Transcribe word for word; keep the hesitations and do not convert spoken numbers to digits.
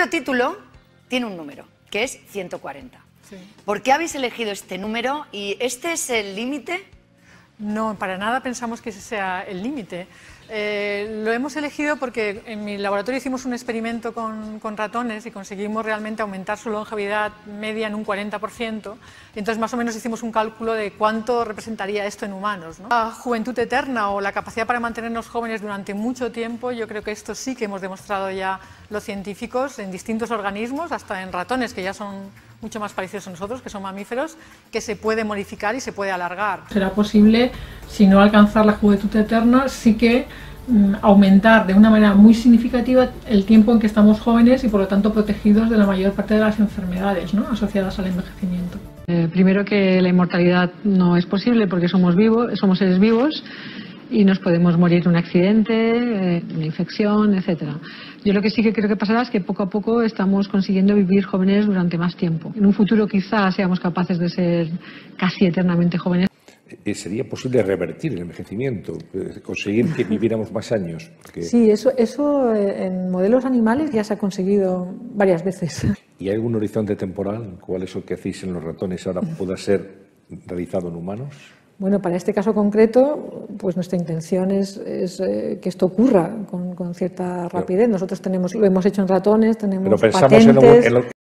propio título tiene un número, que es ciento cuarenta. Sí. ¿Por qué habéis elegido este número y este es el límite? No, para nada pensamos que ese sea el límite. Eh, lo hemos elegido porque en mi laboratorio hicimos un experimento con, con ratones y conseguimos realmente aumentar su longevidad media en un cuarenta por ciento. Y entonces más o menos hicimos un cálculo de cuánto representaría esto en humanos, ¿no? La juventud eterna o la capacidad para mantenernos jóvenes durante mucho tiempo, yo creo que esto sí que hemos demostrado ya los científicos en distintos organismos, hasta en ratones que ya son mucho más parecidos a nosotros, que son mamíferos, que se puede modificar y se puede alargar. Será posible, si no alcanzar la juventud eterna, sí que mm, aumentar de una manera muy significativa el tiempo en que estamos jóvenes y por lo tanto protegidos de la mayor parte de las enfermedades, ¿no?, asociadas al envejecimiento. Eh, primero, que la inmortalidad no es posible porque somos vivos, somos seres vivos y nos podemos morir de un accidente, eh, una infección, etcétera. Yo lo que sí que creo que pasará es que poco a poco estamos consiguiendo vivir jóvenes durante más tiempo. En un futuro quizás seamos capaces de ser casi eternamente jóvenes. ¿Sería posible revertir el envejecimiento, conseguir que viviéramos más años? Porque... Sí, eso, eso en modelos animales ya se ha conseguido varias veces. ¿Y hay algún horizonte temporal? ¿Cuál es lo que hacéis en los ratones ahora pueda ser realizado en humanos? Bueno, para este caso concreto, pues nuestra intención es, es eh, que esto ocurra con, con cierta rapidez. Nosotros tenemos, lo hemos hecho en ratones, tenemos Pero pensamos patentes. En lo, en lo...